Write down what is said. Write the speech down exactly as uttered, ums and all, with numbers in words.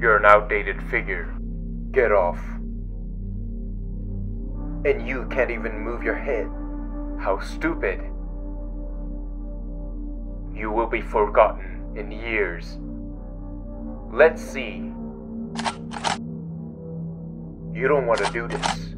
You're an outdated figure. Get off. And you can't even move your head. How stupid. You will be forgotten in years. Let's see. You don't want to do this.